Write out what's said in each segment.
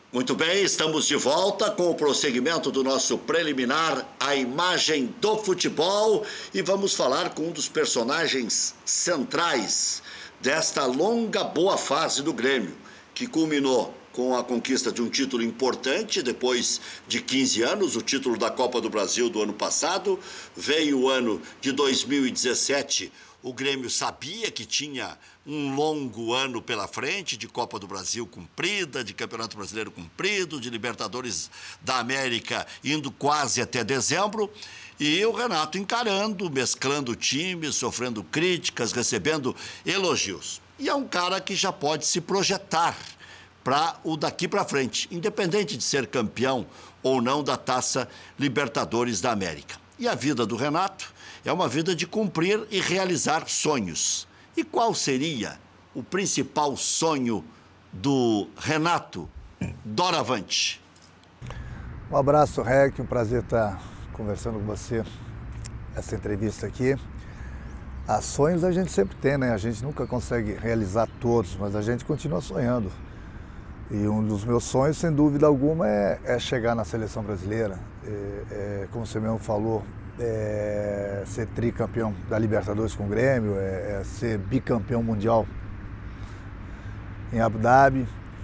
Muito bem, estamos de volta com o prosseguimento do nosso preliminar, a imagem do futebol, e vamos falar com um dos personagens centrais desta longa boa fase do Grêmio, que culminou com a conquista de um título importante depois de 15 anos, o título da Copa do Brasil do ano passado. Veio o ano de 2017, o Grêmio sabia que tinha um longo ano pela frente, de Copa do Brasil cumprida, de Campeonato Brasileiro cumprido, de Libertadores da América indo quase até dezembro, e o Renato encarando, mesclando times, sofrendo críticas, recebendo elogios. E é um cara que já pode se projetar para o daqui para frente, independente de ser campeão ou não da Taça Libertadores da América. E a vida do Renato é uma vida de cumprir e realizar sonhos. E qual seria o principal sonho do Renato doravante? Um abraço, Rec, um prazer estar conversando com você essa entrevista aqui. Sonhos a gente sempre tem, né? A gente nunca consegue realizar todos, mas a gente continua sonhando. E um dos meus sonhos, sem dúvida alguma, é chegar na seleção brasileira. Como você mesmo falou, ser tricampeão da Libertadores com o Grêmio, ser bicampeão mundial em Abu Dhabi.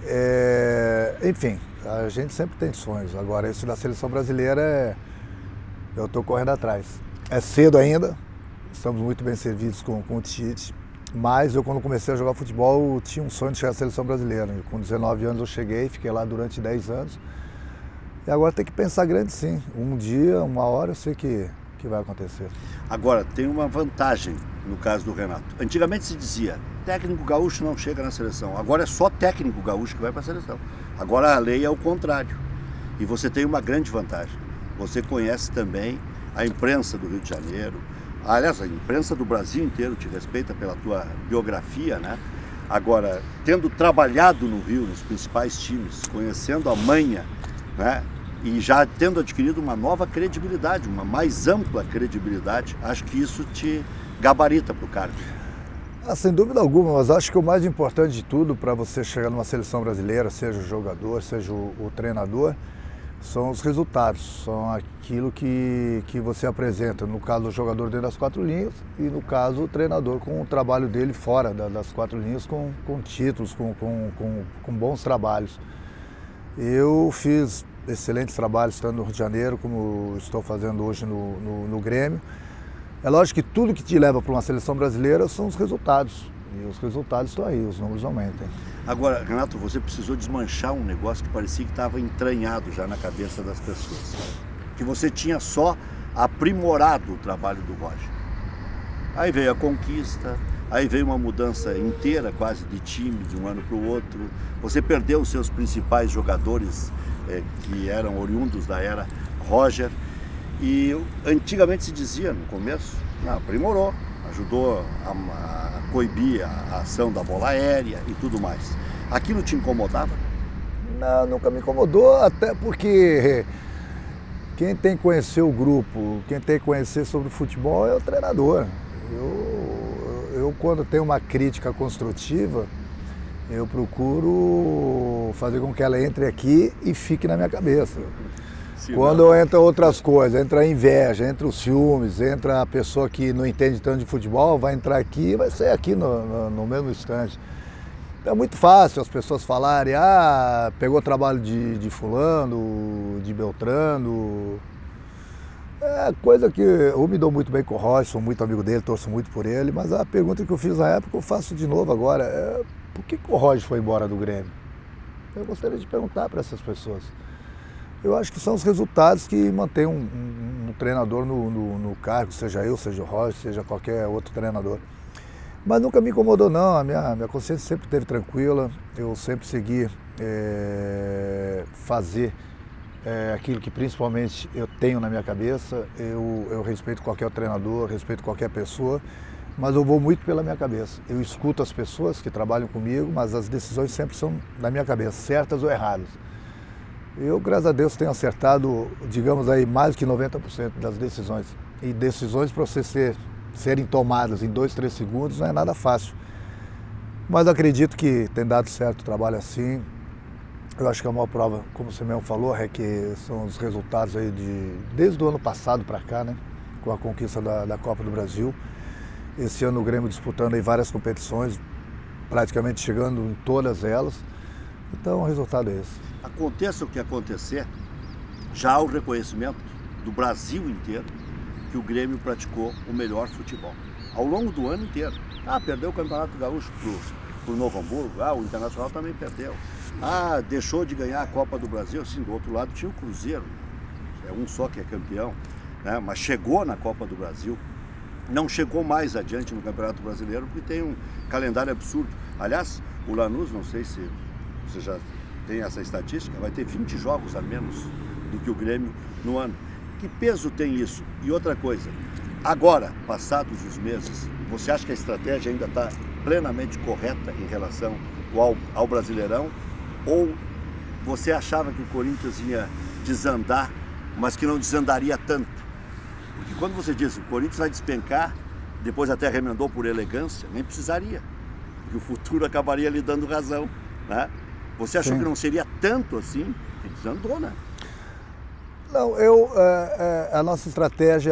Enfim, a gente sempre tem sonhos. Agora, esse da seleção brasileira, eu estou correndo atrás. É cedo ainda, estamos muito bem servidos com o Tite. Mas eu, quando comecei a jogar futebol, tinha um sonho de chegar à seleção brasileira. Com 19 anos eu cheguei, fiquei lá durante 10 anos. E agora tem que pensar grande, sim. Um dia, uma hora, eu sei que vai acontecer. Agora, tem uma vantagem no caso do Renato. Antigamente se dizia, técnico gaúcho não chega na seleção. Agora é só técnico gaúcho que vai para a seleção. Agora a lei é o contrário. E você tem uma grande vantagem. Você conhece também a imprensa do Rio de Janeiro. Aliás, a imprensa do Brasil inteiro te respeita pela tua biografia, né? Agora, tendo trabalhado no Rio, nos principais times, conhecendo a manha, né? E já tendo adquirido uma nova credibilidade, uma mais ampla credibilidade, acho que isso te gabarita para o cargo. Sem dúvida alguma, mas acho que o mais importante de tudo para você chegar numa seleção brasileira, seja o jogador, seja o treinador, são os resultados, são aquilo que você apresenta, no caso o jogador dentro das 4 linhas e no caso o treinador com o trabalho dele fora das 4 linhas, com títulos, com bons trabalhos. Eu fiz excelentes trabalhos tanto no Rio de Janeiro como estou fazendo hoje no Grêmio. É lógico que tudo que te leva para uma seleção brasileira são os resultados. E os resultados estão aí, os números aumentam. Agora, Renato, você precisou desmanchar um negócio que parecia que estava entranhado já na cabeça das pessoas. Que você tinha só aprimorado o trabalho do Roger. Aí veio a conquista, aí veio uma mudança inteira quase de time, de um ano para o outro. Você perdeu os seus principais jogadores que eram oriundos da era Roger. E antigamente se dizia, no começo, aprimorou, ajudou a coibir a ação da bola aérea e tudo mais. Aquilo te incomodava? Não, nunca me incomodou, até porque quem tem que conhecer o grupo, quem tem que conhecer sobre o futebol é o treinador. Eu quando tenho uma crítica construtiva, eu procuro fazer com que ela entre aqui e fique na minha cabeça. Quando entra outras coisas, entra a inveja, entra os ciúmes, entra a pessoa que não entende tanto de futebol, vai entrar aqui e vai sair aqui no mesmo instante. É muito fácil as pessoas falarem, pegou trabalho de fulano, de Beltrano. É coisa que eu me dou muito bem com o Roger, sou muito amigo dele, torço muito por ele, mas a pergunta que eu fiz na época eu faço de novo agora, por que o Roger foi embora do Grêmio? Eu gostaria de perguntar para essas pessoas. Eu acho que são os resultados que mantêm um treinador no cargo, seja eu, seja o Roger, seja qualquer outro treinador. Mas nunca me incomodou não, a minha consciência sempre esteve tranquila, eu sempre segui fazer aquilo que principalmente eu tenho na minha cabeça. Eu respeito qualquer treinador, respeito qualquer pessoa, mas eu vou muito pela minha cabeça. Eu escuto as pessoas que trabalham comigo, mas as decisões sempre são da minha cabeça, certas ou erradas. Eu, graças a Deus, tenho acertado, digamos aí, mais que 90% das decisões. E decisões para você serem tomadas em 2, 3 segundos não é nada fácil. Mas acredito que tem dado certo o trabalho assim. Eu acho que a maior prova, como você mesmo falou, é que são os resultados aí desde o ano passado para cá, né? Com a conquista da Copa do Brasil. Esse ano o Grêmio disputando aí várias competições, praticamente chegando em todas elas. Então o resultado é esse. Aconteça o que acontecer, já há o reconhecimento do Brasil inteiro que o Grêmio praticou o melhor futebol. Ao longo do ano inteiro. Perdeu o Campeonato Gaúcho pro Novo Hamburgo, o Internacional também perdeu. Deixou de ganhar a Copa do Brasil, assim, do outro lado tinha o Cruzeiro, é um só que é campeão, né? Mas chegou na Copa do Brasil, não chegou mais adiante no Campeonato Brasileiro porque tem um calendário absurdo. Aliás, o Lanús, não sei se você já tem essa estatística, vai ter 20 jogos a menos do que o Grêmio no ano. Que peso tem isso? E outra coisa, agora, passados os meses, você acha que a estratégia ainda está plenamente correta em relação ao Brasileirão? Ou você achava que o Corinthians ia desandar, mas que não desandaria tanto? Porque quando você diz que o Corinthians vai despencar, depois até remendou por elegância, nem precisaria, porque o futuro acabaria lhe dando razão, né? Você achou que não seria tanto assim? E desandou, né? Não, a nossa estratégia,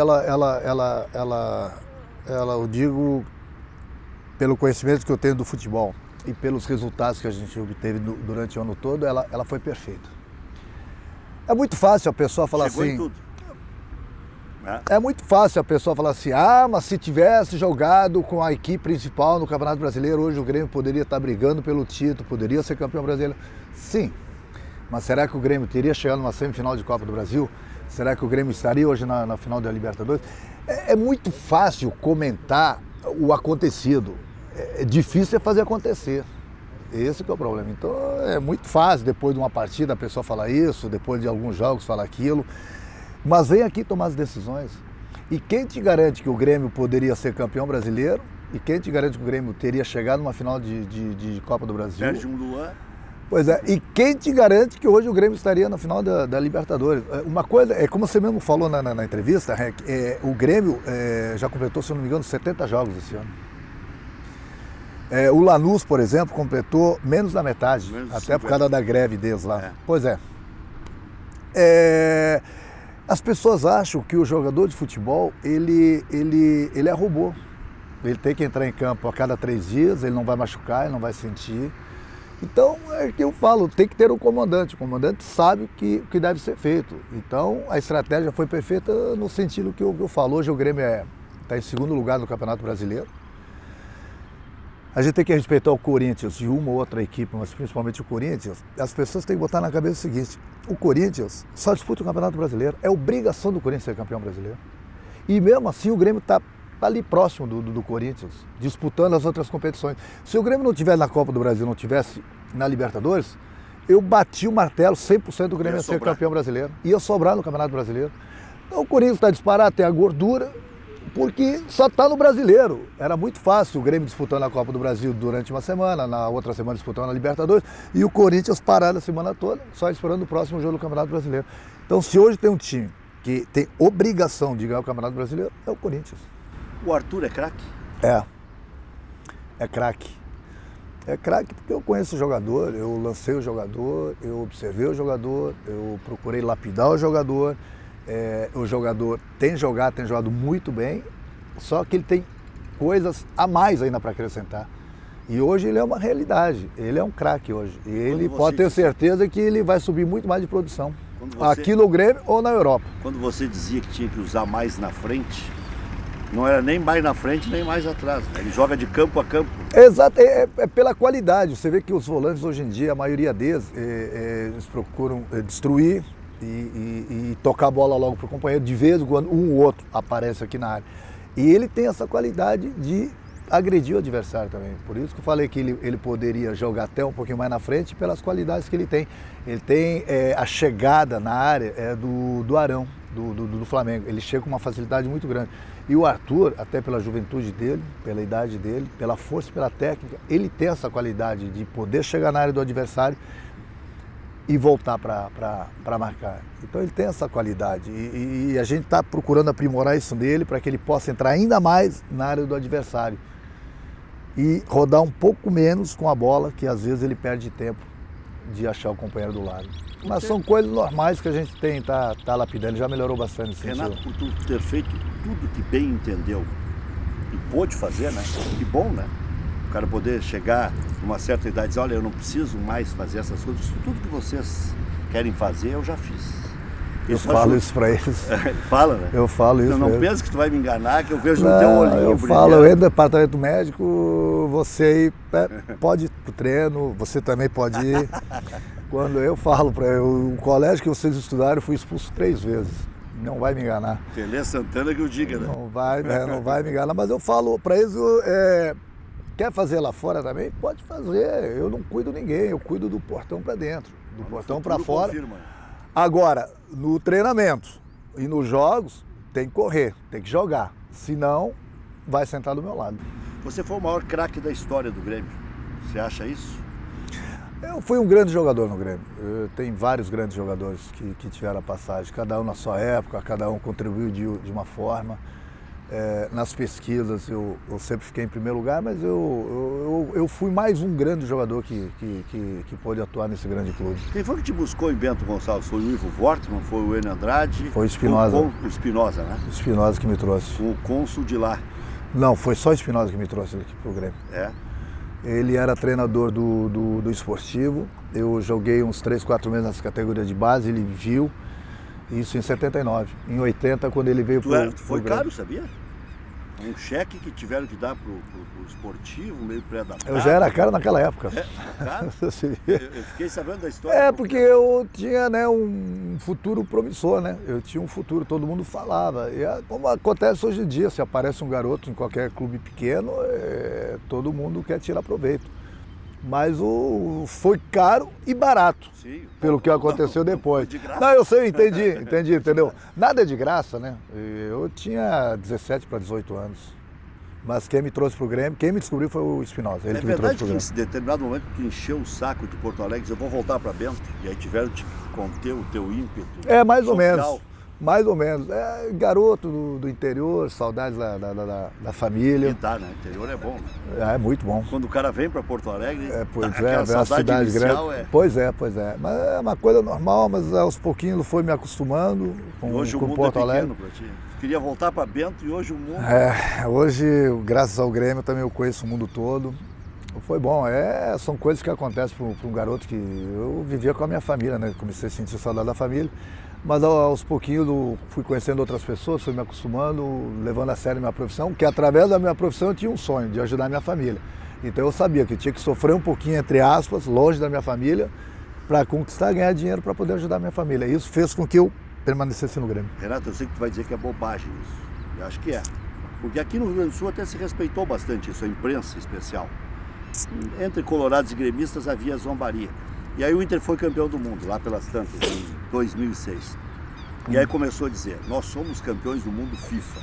eu digo, pelo conhecimento que eu tenho do futebol e pelos resultados que a gente obteve durante o ano todo, ela foi perfeita. É muito fácil a pessoa falar Chegou assim... em tudo. É muito fácil a pessoa falar assim, mas se tivesse jogado com a equipe principal no Campeonato Brasileiro, hoje o Grêmio poderia estar brigando pelo título, poderia ser campeão brasileiro. Sim, mas será que o Grêmio teria chegado numa semifinal de Copa do Brasil? Será que o Grêmio estaria hoje na final da Libertadores? É muito fácil comentar o acontecido, é difícil fazer acontecer. Esse que é o problema. Então é muito fácil, depois de uma partida, a pessoa falar isso, depois de alguns jogos falar aquilo. Mas vem aqui tomar as decisões. E quem te garante que o Grêmio poderia ser campeão brasileiro? E quem te garante que o Grêmio teria chegado numa final de Copa do Brasil? Perde um Luan. Pois é, e quem te garante que hoje o Grêmio estaria na final da Libertadores? Uma coisa, como você mesmo falou na entrevista, o Grêmio já completou, se eu não me engano, 70 jogos esse ano. O Lanús, por exemplo, completou menos da metade, até por causa da greve deles lá. Pois é. As pessoas acham que o jogador de futebol, ele é robô. Ele tem que entrar em campo a cada 3 dias, ele não vai machucar, ele não vai sentir. Então, é que eu falo, tem que ter um comandante. O comandante sabe o que deve ser feito. Então, a estratégia foi perfeita no sentido que eu falo. Hoje o Grêmio está em segundo lugar no Campeonato Brasileiro. A gente tem que respeitar o Corinthians e uma ou outra equipe, mas principalmente o Corinthians. As pessoas têm que botar na cabeça o seguinte, o Corinthians só disputa o Campeonato Brasileiro. É obrigação do Corinthians ser campeão brasileiro. E mesmo assim o Grêmio está ali próximo do Corinthians, disputando as outras competições. Se o Grêmio não tivesse na Copa do Brasil, não tivesse na Libertadores, eu bati o martelo, 100% do Grêmio ia ser campeão brasileiro. Ia sobrar no Campeonato Brasileiro. Então o Corinthians está disparado, tem a gordura, porque só está no Brasileiro. Era muito fácil o Grêmio disputando a Copa do Brasil durante uma semana, na outra semana disputando a Libertadores, e o Corinthians parado a semana toda, só esperando o próximo jogo do Campeonato Brasileiro. Então, se hoje tem um time que tem obrigação de ganhar o Campeonato Brasileiro, é o Corinthians. O Arthur é craque? É craque. É craque porque eu conheço o jogador, eu lancei o jogador, eu observei o jogador, eu procurei lapidar o jogador. O jogador tem jogado muito bem, só que ele tem coisas a mais ainda para acrescentar. E hoje ele é uma realidade, ele é um craque hoje. E ele pode ter certeza que ele vai subir muito mais de produção, aqui no Grêmio ou na Europa. Quando você dizia que tinha que usar mais na frente, não era nem mais na frente, nem mais atrás. Ele joga de campo a campo. Exato, é pela qualidade. Você vê que os volantes hoje em dia, a maioria deles, eles procuram destruir e tocar a bola logo para o companheiro. De vez em quando um ou outro aparece aqui na área. E ele tem essa qualidade de agredir o adversário também. Por isso que eu falei que ele poderia jogar até um pouquinho mais na frente pelas qualidades que ele tem. Ele tem a chegada na área do Arão, do Flamengo. Ele chega com uma facilidade muito grande. E o Arthur, até pela juventude dele, pela idade dele, pela força e pela técnica, ele tem essa qualidade de poder chegar na área do adversário e voltar para marcar. Então ele tem essa qualidade e a gente está procurando aprimorar isso nele para que ele possa entrar ainda mais na área do adversário e rodar um pouco menos com a bola, que às vezes ele perde tempo de achar o companheiro do lado. Mas são coisas normais que a gente tá lapidando, já melhorou bastante nesse sentido. Renato, por tu ter feito tudo que bem entendeu e pôde fazer, né? Que bom, né? O cara poder chegar numa certa idade e dizer, olha, eu não preciso mais fazer essas coisas, tudo que vocês querem fazer eu já fiz. Eu falo isso pra eles. Fala, né? Eu falo isso. Eu não mesmo. penso que tu vai me enganar, que eu vejo no teu olhinho eu brilhando. falo, eu entro no departamento médico, você pode ir pro treino, você também pode ir. Quando eu falo para o colégio que vocês estudaram, eu fui expulso 3 vezes. Não vai me enganar. Pelé Santana que eu diga, né? Não vai me enganar, mas eu falo para eles, quer fazer lá fora também? Pode fazer. Eu não cuido de ninguém, eu cuido do portão para dentro, do portão para fora. Confirma. Agora, no treinamento e nos jogos, tem que correr, tem que jogar. Senão, vai sentar do meu lado. Você foi o maior craque da história do Grêmio. Você acha isso? Eu fui um grande jogador no Grêmio. Tem vários grandes jogadores que tiveram a passagem, cada um na sua época, cada um contribuiu de uma forma. Nas pesquisas eu sempre fiquei em primeiro lugar, mas eu fui mais um grande jogador que pôde atuar nesse grande clube. Quem foi que te buscou em Bento Gonçalves? Foi o Ivo Wortmann? Foi o Enio Andrade? Foi o Espinosa. O Espinosa, né? O Espinosa que me trouxe. O cônsul de lá. Não, foi só o Espinosa que me trouxe aqui pro Grêmio. É? Ele era treinador do esportivo. Eu joguei uns 3, 4 meses nessa categoria de base, ele viu. Isso em 79. Em 80, quando ele veio pro Foi Grêmio. caro, sabia? Um cheque que tiveram que dar pro esportivo, meio pré-adaptado. Eu já era caro naquela época. Caro? Eu fiquei sabendo da história. É, porque eu tinha, né, um futuro promissor, né? Eu tinha um futuro, todo mundo falava. E como acontece hoje em dia, se aparece um garoto em qualquer clube pequeno, todo mundo quer tirar proveito. Mas foi caro e barato. Sim, pelo que aconteceu depois. De graça. Não, eu sei, entendi, entendeu? Nada é de graça, né? Eu tinha 17 para 18 anos. Mas quem me trouxe pro Grêmio, quem me descobriu foi o Espinosa. Ele que me trouxe pro Grêmio. Em determinado momento tu encheu o saco de Porto Alegre e disse, eu vou voltar para Bento. E aí tiveram que conter o teu ímpeto. Mais ou social. menos. Mais ou menos. Garoto do interior, saudades da família. E dá, né? O interior é bom, né? É muito bom. Quando o cara vem para Porto Alegre, É uma cidade grande. Pois é. Mas é uma coisa normal, mas aos pouquinhos foi me acostumando com hoje o mundo Porto Alegre. Pequeno pra ti. Queria voltar para Bento e hoje o mundo... Hoje, graças ao Grêmio, também eu conheço o mundo todo. Foi bom, são coisas que acontecem para um garoto que eu vivia com a minha família, né? Comecei a sentir saudade da família. Mas aos pouquinhos fui conhecendo outras pessoas, fui me acostumando, levando a sério a minha profissão, que através da minha profissão eu tinha um sonho de ajudar a minha família. Então eu sabia que tinha que sofrer um pouquinho, entre aspas, longe da minha família, para conquistar e ganhar dinheiro para poder ajudar a minha família. Isso fez com que eu permanecesse no Grêmio. Renato, eu sei que tu vai dizer que é bobagem isso. Eu acho que é. Porque aqui no Rio Grande do Sul até se respeitou bastante isso, a imprensa especial. Entre colorados e gremistas havia zombaria. E aí o Inter foi campeão do mundo, lá pelas tantas, em 2006. E aí começou a dizer, nós somos campeões do mundo FIFA.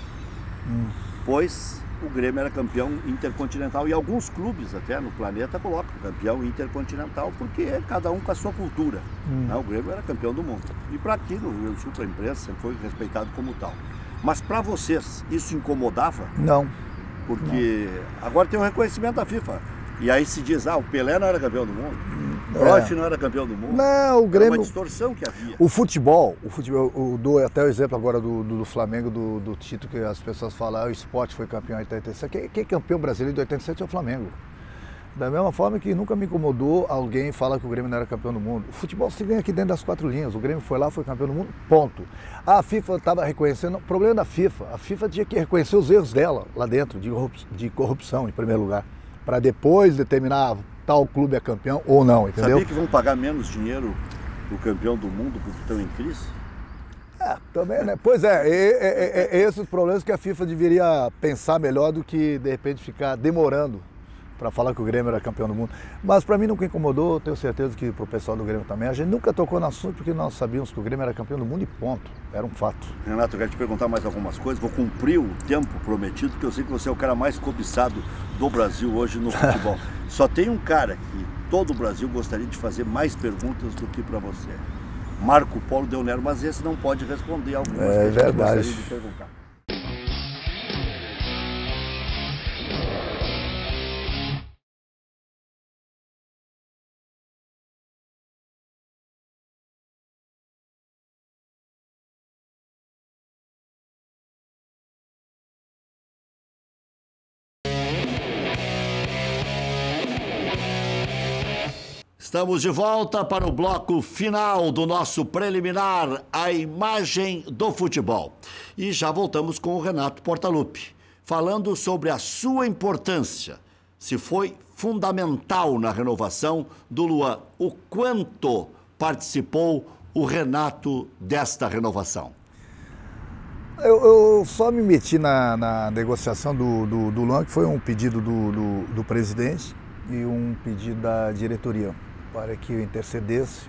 Pois o Grêmio era campeão intercontinental. E alguns clubes até no planeta colocam campeão intercontinental, porque cada um com a sua cultura. Né? O Grêmio era campeão do mundo. E para aqui no Rio Grande do Sul, para a imprensa, sempre foi respeitado como tal. Mas para vocês, isso incomodava? Não. Porque agora tem um reconhecimento da FIFA. E aí se diz, o Pelé não era campeão do mundo, o Cruyff não era campeão do mundo. Não, o Grêmio... Era uma distorção que havia. O futebol, eu dou até o exemplo agora do Flamengo, do título que as pessoas falam, o Sport foi campeão em 87. Quem é campeão brasileiro de 87 é o Flamengo. Da mesma forma que nunca me incomodou alguém falar que o Grêmio não era campeão do mundo. O futebol se ganha aqui dentro das 4 linhas. O Grêmio foi lá, foi campeão do mundo, ponto. A FIFA estava reconhecendo, o problema da FIFA, a FIFA tinha que reconhecer os erros dela lá dentro, de corrupção em primeiro lugar, para depois determinar tal clube é campeão ou não, entendeu? Sabia que vão pagar menos dinheiro pro campeão do mundo porque estão em crise? Também, né? Pois esses problemas que a FIFA deveria pensar melhor do que, de repente, ficar demorando para falar que o Grêmio era campeão do mundo. Mas para mim nunca incomodou, tenho certeza que para o pessoal do Grêmio também. A gente nunca tocou no assunto porque nós sabíamos que o Grêmio era campeão do mundo e ponto. Era um fato. Renato, eu quero te perguntar mais algumas coisas. Vou cumprir o tempo prometido, porque eu sei que você é o cara mais cobiçado do Brasil hoje no futebol. Só tem um cara que todo o Brasil gostaria de fazer mais perguntas do que para você. Marco Polo Del Nero, mas esse não pode responder algumas que a gente gostaria de perguntar. Estamos de volta para o bloco final do nosso preliminar, a imagem do futebol. E já voltamos com o Renato Portaluppi, falando sobre a sua importância, se foi fundamental na renovação do Luan, o quanto participou o Renato desta renovação. Eu só me meti na negociação do Luan, que foi um pedido do presidente e um pedido da diretoria, para que eu intercedesse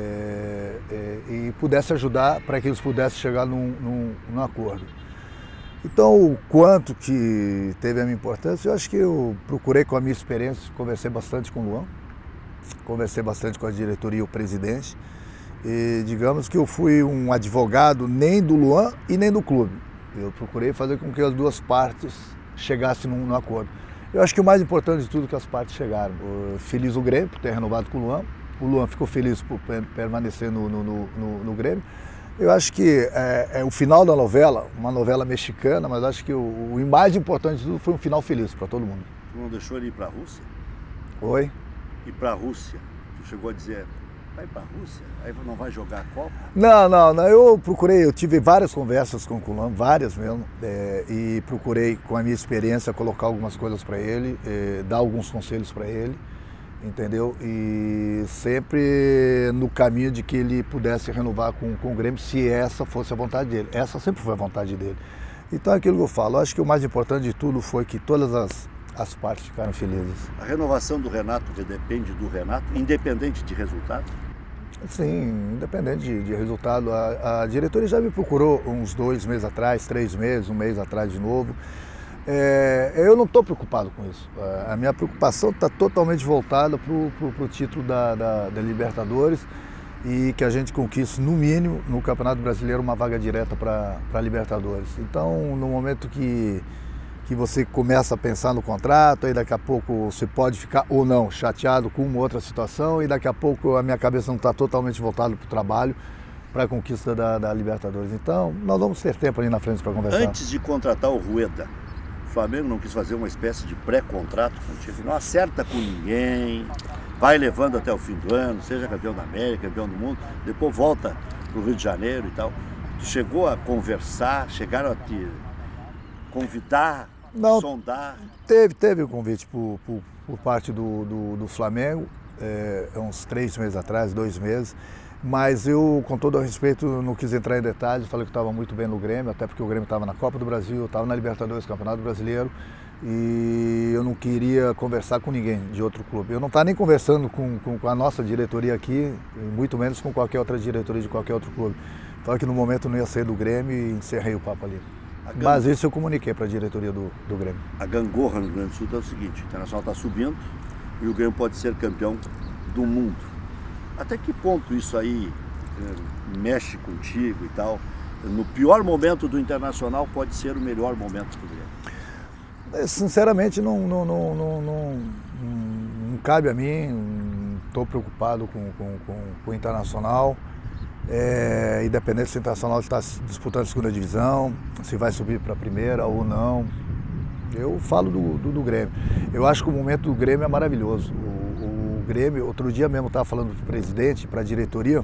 e pudesse ajudar para que eles pudessem chegar num acordo. Então, o quanto que teve a minha importância, eu acho que eu procurei, com a minha experiência, conversei bastante com o Luan, conversei bastante com a diretoria e o presidente, e digamos que eu fui um advogado nem do Luan e nem do clube. Eu procurei fazer com que as duas partes chegassem num acordo. Eu acho que o mais importante de tudo é que as partes chegaram. Feliz o Grêmio por ter renovado com o Luan. O Luan ficou feliz por permanecer no Grêmio. Eu acho que é o final da novela, uma novela mexicana, mas acho que o mais importante de tudo foi um final feliz para todo mundo. Tu não deixou ele ir para a Rússia? Oi? Ir para a Rússia? Tu chegou a dizer, vai para a Rússia? Aí não vai jogar a Copa? Não, eu procurei, eu tive várias conversas com o Luan, várias mesmo, e procurei, com a minha experiência, colocar algumas coisas para ele, dar alguns conselhos para ele, entendeu? E sempre no caminho de que ele pudesse renovar com o Grêmio, se essa fosse a vontade dele. Essa sempre foi a vontade dele. Então é aquilo que eu falo, acho que o mais importante de tudo foi que todas as partes ficaram felizes. A renovação do Renato depende do Renato, independente de resultado? Sim, independente de resultado. A diretoria já me procurou uns 2 meses atrás, 3 meses, 1 mês atrás de novo. Eu não estou preocupado com isso. A minha preocupação está totalmente voltada para o título da Libertadores e que a gente conquiste, no mínimo, no Campeonato Brasileiro, uma vaga direta para a Libertadores. Então, no momento que você começa a pensar no contrato, aí daqui a pouco você pode ficar ou não chateado com uma outra situação e daqui a pouco a minha cabeça não está totalmente voltada para o trabalho, para a conquista da Libertadores. Então, nós vamos ter tempo ali na frente para conversar. Antes de contratar o Rueda, o Flamengo não quis fazer uma espécie de pré-contrato contigo, não acerta com ninguém, vai levando até o fim do ano, seja campeão da América, campeão do mundo, depois volta para o Rio de Janeiro e tal. Tu chegou a conversar, chegaram a te convidar, não, sondar? Teve um convite por parte do Flamengo, uns 3 meses atrás, 2 meses, mas eu, com todo o respeito, não quis entrar em detalhes, falei que estava muito bem no Grêmio, até porque o Grêmio estava na Copa do Brasil, estava na Libertadores, Campeonato Brasileiro, e eu não queria conversar com ninguém de outro clube. Eu não estava nem conversando com a nossa diretoria aqui, muito menos com qualquer outra diretoria de qualquer outro clube. Falei que no momento eu não ia sair do Grêmio e encerrei o papo ali. Mas isso eu comuniquei para a diretoria do Grêmio. A gangorra no Rio Grande do Sul é o seguinte, o Internacional está subindo e o Grêmio pode ser campeão do mundo. Até que ponto isso aí mexe contigo e tal? No pior momento do Internacional pode ser o melhor momento do Grêmio? Sinceramente, não cabe a mim, não estou preocupado com o Internacional. Independente se o Internacional está disputando a segunda divisão, se vai subir para a primeira ou não. Eu falo do Grêmio. Eu acho que o momento do Grêmio é maravilhoso. O Grêmio, outro dia mesmo estava falando para o presidente, para a diretoria,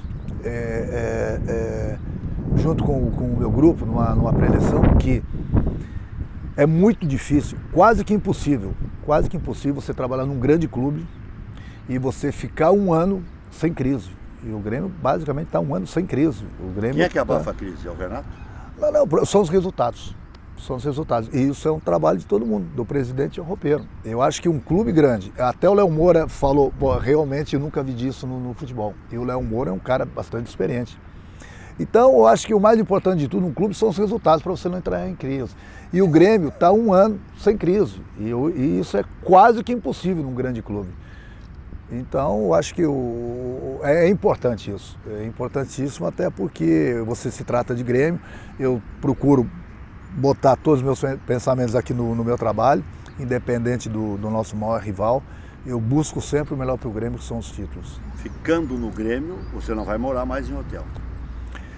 junto com o meu grupo, numa pré-eleição, que é muito difícil, quase que impossível você trabalhar num grande clube e você ficar 1 ano sem crise. E o Grêmio basicamente está 1 ano sem crise. Quem é que abafa a crise? É o Renato? Não, são os resultados. São os resultados. E isso é um trabalho de todo mundo, do presidente ao roupeiro. Eu acho que um clube grande, até o Léo Moura falou, realmente eu nunca vi disso no futebol. E o Léo Moura é um cara bastante experiente. Então, eu acho que o mais importante de tudo num clube são os resultados para você não entrar em crise. E o Grêmio está 1 ano sem crise. E isso é quase que impossível num grande clube. Então, eu acho que é importante isso. É importantíssimo até porque você se trata de Grêmio. Eu procuro botar todos os meus pensamentos aqui no meu trabalho, independente do nosso maior rival. Eu busco sempre o melhor para o Grêmio, que são os títulos. Ficando no Grêmio, você não vai morar mais em hotel?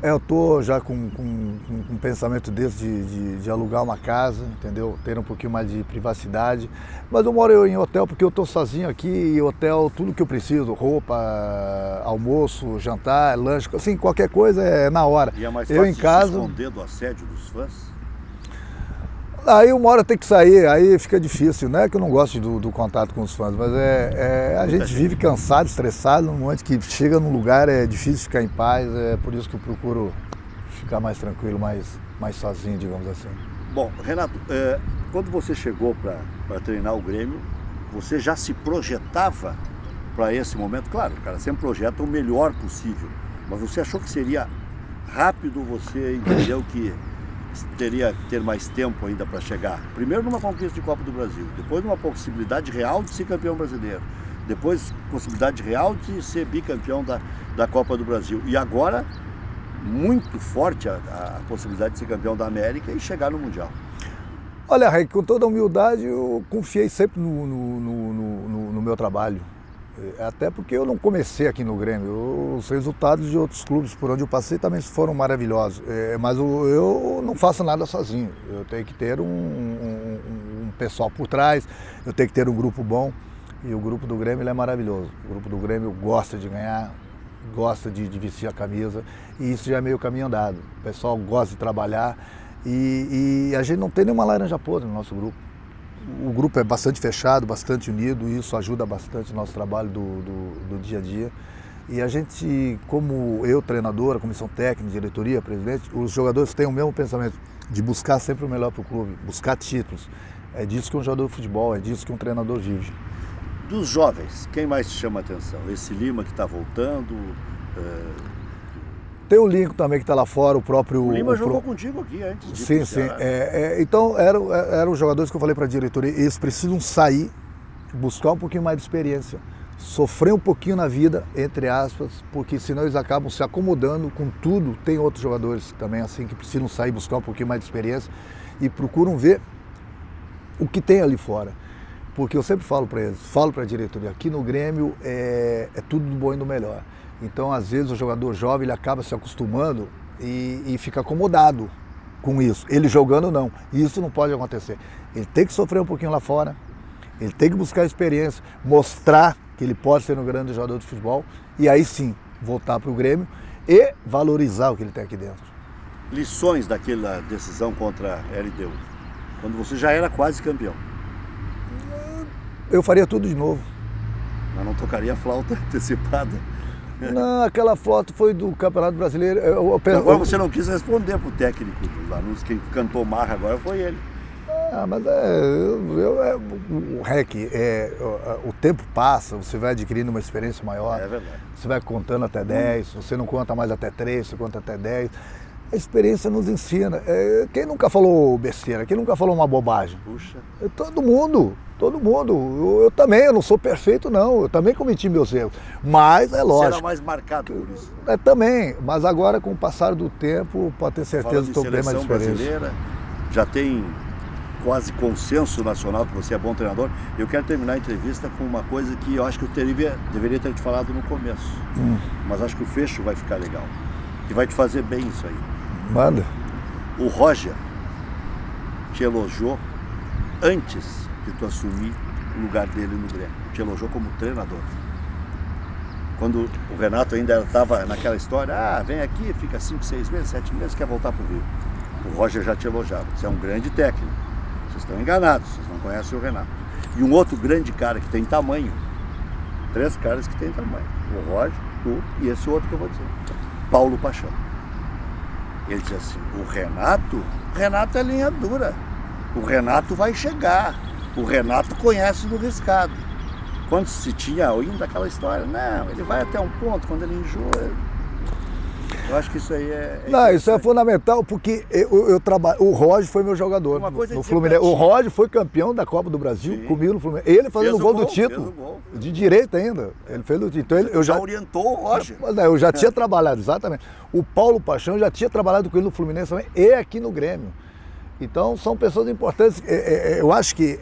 Eu tô já com um pensamento desse de alugar uma casa, entendeu? Ter um pouquinho mais de privacidade. Mas eu moro em hotel porque eu tô sozinho aqui e hotel, tudo que eu preciso, roupa, almoço, jantar, lanche, assim, qualquer coisa é na hora. E é mais eu fácil em casa, se esconder do assédio dos fãs? aí uma hora tem que sair, aí fica difícil. Não é que eu não gosto do contato com os fãs, mas a gente vive cansado, estressado, num momento que chega num lugar é difícil ficar em paz, é por isso que eu procuro ficar mais tranquilo, mais sozinho, digamos assim. Bom, Renato, quando você chegou para treinar o Grêmio, você já se projetava para esse momento? Claro, o cara sempre projeta o melhor possível, mas você achou que seria rápido, você entendeu que teria que ter mais tempo ainda para chegar? Primeiro numa conquista de Copa do Brasil, depois numa possibilidade real de ser campeão brasileiro, depois possibilidade real de ser bicampeão da Copa do Brasil, e agora muito forte a possibilidade de ser campeão da América e chegar no Mundial. Olha, Rick, com toda a humildade, eu confiei sempre no meu trabalho. Até porque eu não comecei aqui no Grêmio. Os resultados de outros clubes por onde eu passei também foram maravilhosos. Mas eu não faço nada sozinho. Eu tenho que ter um pessoal por trás, eu tenho que ter um grupo bom. E o grupo do Grêmio ele é maravilhoso. O grupo do Grêmio gosta de ganhar, gosta de vestir a camisa. E isso já é meio caminho andado. O pessoal gosta de trabalhar. E a gente não tem nenhuma laranja podre no nosso grupo. O grupo é bastante fechado, bastante unido, e isso ajuda bastante o nosso trabalho do dia a dia. E a gente, como eu, treinador, a comissão técnica, diretoria, presidente, os jogadores têm o mesmo pensamento de buscar sempre o melhor para o clube, buscar títulos. É disso que um jogador de futebol, é disso que um treinador vive. Dos jovens, quem mais te chama a atenção? Esse Lima que está voltando? Tem o Lincoln também que está lá fora, o próprio... O Lima jogou contigo aqui antes disso. Sim, sim. Então, eram os jogadores que eu falei para a diretoria, eles precisam sair, buscar um pouquinho mais de experiência, sofrer um pouquinho na vida, entre aspas, porque senão eles acabam se acomodando com tudo. Tem outros jogadores também assim que precisam sair, buscar um pouquinho mais de experiência e procuram ver o que tem ali fora. Porque eu sempre falo para eles, falo para a diretoria, aqui no Grêmio é tudo do bom e do melhor. Então, às vezes, o jogador jovem ele acaba se acostumando e fica acomodado com isso. Ele jogando, não. Isso não pode acontecer. Ele tem que sofrer um pouquinho lá fora, ele tem que buscar experiência, mostrar que ele pode ser um grande jogador de futebol e aí sim, voltar para o Grêmio e valorizar o que ele tem aqui dentro. Lições daquela decisão contra a LDU, quando você já era quase campeão. Eu faria tudo de novo. Mas não tocaria flauta antecipada? Não, aquela foto foi do Campeonato Brasileiro. Agora você não quis responder pro técnico do Lanús, quem cantou marra agora foi ele. Mas o REC, o tempo passa, você vai adquirindo uma experiência maior. É verdade. Você vai contando até 10, você não conta mais até 3, você conta até 10. A experiência nos ensina. Quem nunca falou besteira? Quem nunca falou uma bobagem? Puxa. Todo mundo. Eu também, eu não sou perfeito não, eu também cometi meus erros, mas é lógico. Você era mais marcado por isso. Também, mas agora com o passar do tempo, pode ter certeza que estou bem mais experiente. Brasileira, já tem quase consenso nacional que você é bom treinador. Eu quero terminar a entrevista com uma coisa que eu acho que eu deveria ter te falado no começo, mas acho que o fecho vai ficar legal e vai te fazer bem isso aí. Manda. O Roger te elogiou antes de tu assumir o lugar dele no Grêmio. Te elogiou como treinador. Quando o Renato ainda estava naquela história, vem aqui, fica 5, 6 meses, 7 meses, quer voltar para o Rio. O Roger já te elogiava. Você é um grande técnico. Vocês estão enganados, vocês não conhecem o Renato. E um outro grande cara que tem tamanho. 3 caras que têm tamanho. O Roger, tu e esse outro que eu vou dizer. Paulo Paixão. Ele disse assim, o Renato é linha dura. O Renato vai chegar. O Renato conhece do riscado. Quando se tinha ainda aquela história, não, ele vai até um ponto, quando ele enjoa. Eu acho que isso aí não, isso é fundamental, porque eu trabalho. O Roger foi meu jogador no Fluminense. O Roger foi campeão da Copa do Brasil. Sim. Comigo no Fluminense. Ele fazendo o gol do título. De direita ainda. Ele fez o título. Então, eu já orientou o Roger. Eu já tinha trabalhado, exatamente. O Paulo Paixão já tinha trabalhado com ele no Fluminense também e aqui no Grêmio. Então são pessoas importantes. Eu acho que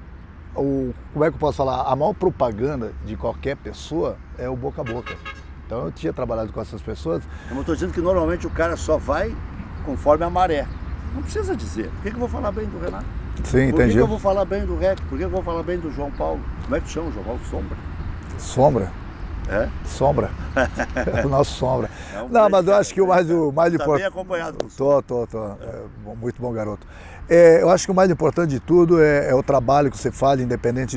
como é que eu posso falar? A maior propaganda de qualquer pessoa é o boca a boca. Então eu tinha trabalhado com essas pessoas. Eu estou dizendo que normalmente o cara só vai conforme a maré. Não precisa dizer. Por que eu vou falar bem do Renato? Sim, entendi. Por que eu vou falar bem do REC? Por que eu vou falar bem do João Paulo? Como é que chama o João Paulo? Sombra. Sombra? É? Sombra. É o nosso Sombra. Não, mas eu acho que o mais importante... Está bem acompanhado. Tô. Muito bom, garoto. Eu acho que o mais importante de tudo é o trabalho que você faz, independente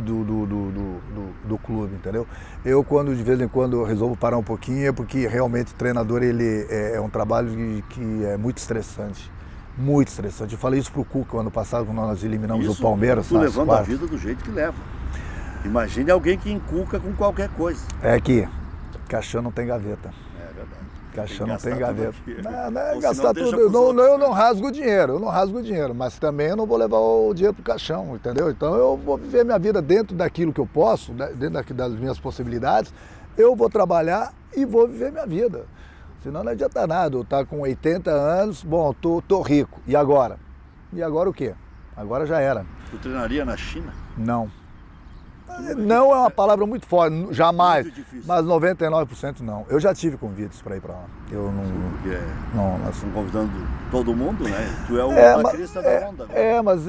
do clube, entendeu? Eu, quando de vez em quando resolvo parar um pouquinho, é porque realmente o treinador ele é um trabalho que é muito estressante. Muito estressante. Eu falei isso pro Cuca ano passado, quando nós eliminamos o Palmeiras. Isso levando a vida do jeito que leva. Imagine alguém que encuca com qualquer coisa. É que caixão não tem gaveta. É verdade. Caixão não tem gaveta. Não é ou gastar tudo. Eu não rasgo o dinheiro, mas também eu não vou levar o dinheiro pro caixão, entendeu? Então eu vou viver minha vida dentro daquilo que eu posso, dentro das minhas possibilidades. Eu vou trabalhar e vou viver minha vida. Senão não adianta nada, eu estar com 80 anos, bom, tô rico. E agora? E agora o quê? Agora já era. Tu treinaria na China? Não. Não é uma palavra muito forte, jamais. Muito difícil. Mas 99% não. Eu já tive convites para ir para lá. Eu não. Porque não, estão convidando todo mundo, né? Tu é o crista da onda. Né? Mas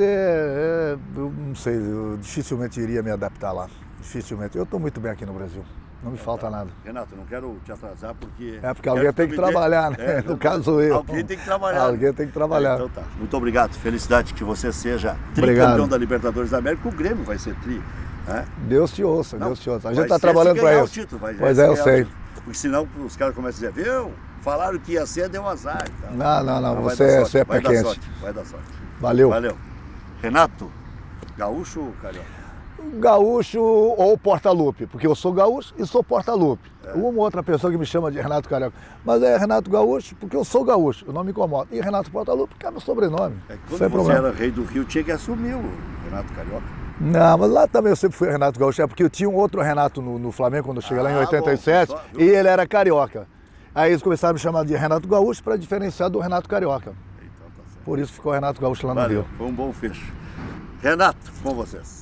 eu não sei, eu dificilmente iria me adaptar lá. Dificilmente. Eu estou muito bem aqui no Brasil. Não me falta nada. Renato, eu não quero te atrasar porque... Porque alguém tem que trabalhar, né? No caso eu. Alguém tem que trabalhar. Alguém tem que trabalhar. Então tá. Muito obrigado. Felicidade que você seja tricampeão da Libertadores da América. O Grêmio vai ser tri. Né? Deus te ouça, Deus te ouça. A gente está trabalhando para isso. Pois é, eu sei. Porque senão os caras começam a dizer, viu? Falaram que ia ser, deu azar. Então. Não. Você é pé quente. Vai dar sorte. Valeu. Renato, gaúcho ou carioca? Gaúcho ou porta-lupe, porque eu sou gaúcho e sou porta-lupe. Uma outra pessoa que me chama de Renato Carioca. Mas é Renato Gaúcho porque eu sou gaúcho, eu não me incomodo. E Renato Porta-Lupe porque é meu sobrenome. Quando você era rei do Rio, tinha que assumir o Renato Carioca. Não, mas lá também eu sempre fui Renato Gaúcho, é porque eu tinha um outro Renato no Flamengo quando eu cheguei lá em 87 e ele era carioca. Aí eles começaram a me chamar de Renato Gaúcho para diferenciar do Renato Carioca. Então, tá certo. Por isso ficou Renato Gaúcho lá no Rio. Foi um bom fecho. Renato, com vocês.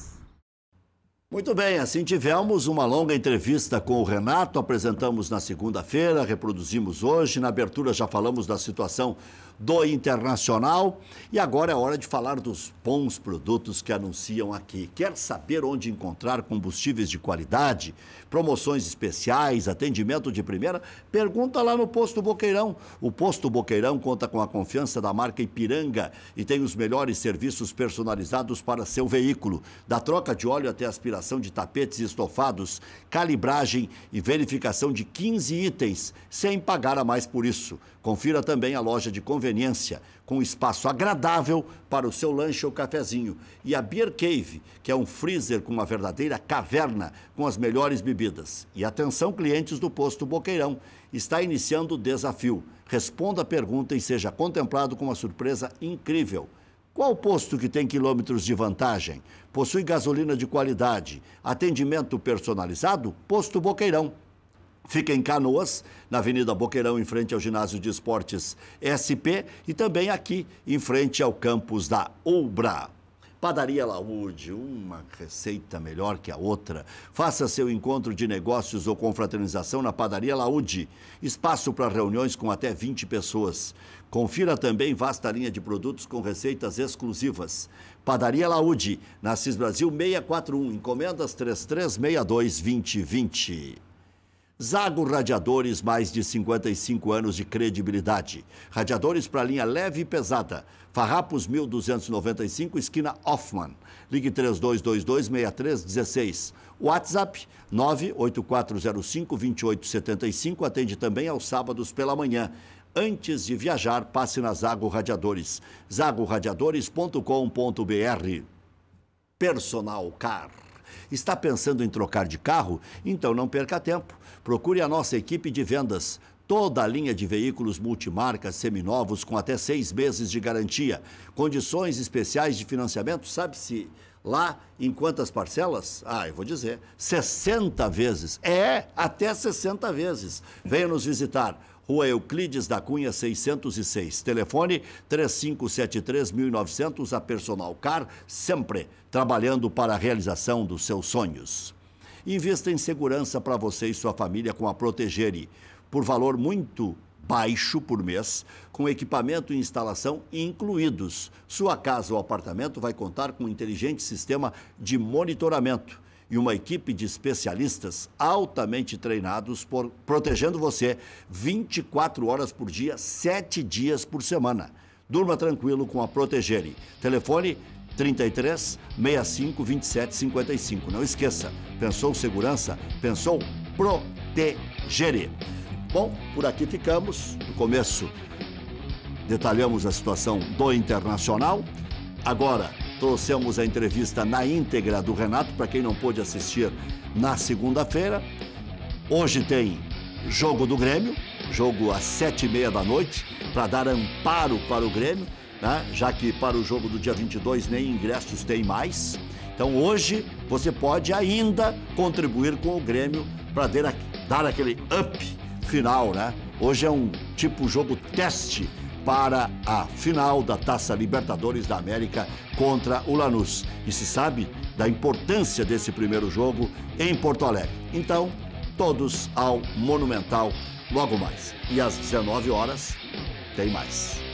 Muito bem, assim tivemos uma longa entrevista com o Renato, apresentamos na segunda-feira, reproduzimos hoje, na abertura já falamos da situação do Internacional e agora é hora de falar dos bons produtos que anunciam aqui. Quer saber onde encontrar combustíveis de qualidade, promoções especiais, atendimento de primeira? Pergunta lá no Posto Boqueirão. O Posto Boqueirão conta com a confiança da marca Ipiranga e tem os melhores serviços personalizados para seu veículo, da troca de óleo até aspiração de tapetes e estofados, calibragem e verificação de 15 itens, sem pagar a mais por isso. Confira também a loja de conveniência, com espaço agradável para o seu lanche ou cafezinho. E a Beer Cave, que é um freezer com uma verdadeira caverna com as melhores bebidas. E atenção, clientes do Posto Boqueirão, está iniciando o desafio. Responda a pergunta e seja contemplado com uma surpresa incrível. Qual posto que tem quilômetros de vantagem? Possui gasolina de qualidade? Atendimento personalizado? Posto Boqueirão. Fica em Canoas, na Avenida Boqueirão, em frente ao Ginásio de Esportes SP e também aqui, em frente ao campus da Ubra. Padaria Laúde, uma receita melhor que a outra. Faça seu encontro de negócios ou confraternização na Padaria Laúde. Espaço para reuniões com até 20 pessoas. Confira também vasta linha de produtos com receitas exclusivas. Padaria Laúde, na Assis Brasil 641, encomendas 3362-2020. Zago Radiadores, mais de 55 anos de credibilidade. Radiadores para linha leve e pesada. Farrapos 1295, esquina Hoffman. Ligue 3222-6316. WhatsApp 98405-2875. Atende também aos sábados pela manhã. Antes de viajar, passe na Zago Radiadores. zagoradiadores.com.br. Personal Car. Está pensando em trocar de carro? Então não perca tempo. Procure a nossa equipe de vendas. Toda a linha de veículos multimarcas seminovos com até 6 meses de garantia. Condições especiais de financiamento, sabe-se lá em quantas parcelas? Eu vou dizer, 60 vezes. Até 60 vezes. Venha nos visitar. Rua Euclides da Cunha, 606. Telefone 3573-1900. A Personal Car, sempre trabalhando para a realização dos seus sonhos. Invista em segurança para você e sua família com a Protegere. por valor muito baixo por mês, com equipamento e instalação incluídos. Sua casa ou apartamento vai contar com um inteligente sistema de monitoramento e uma equipe de especialistas altamente treinados protegendo você 24 horas por dia, 7 dias por semana. Durma tranquilo com a Protegere. Telefone 33 65 27 55. Não esqueça, pensou segurança? Pensou Protegere. Bom, por aqui ficamos. No começo, detalhamos a situação do Internacional. Agora, trouxemos a entrevista na íntegra do Renato, para quem não pôde assistir na segunda-feira. Hoje tem jogo do Grêmio, jogo às 7h30 da noite, para dar amparo para o Grêmio, né? Já que para o jogo do dia 22 nem ingressos tem mais. Então hoje você pode ainda contribuir com o Grêmio para dar aquele up final, né? Hoje é um tipo jogo teste para a final da Taça Libertadores da América contra o Lanús. E se sabe da importância desse primeiro jogo em Porto Alegre. Então, todos ao Monumental logo mais. E às 19 horas tem mais.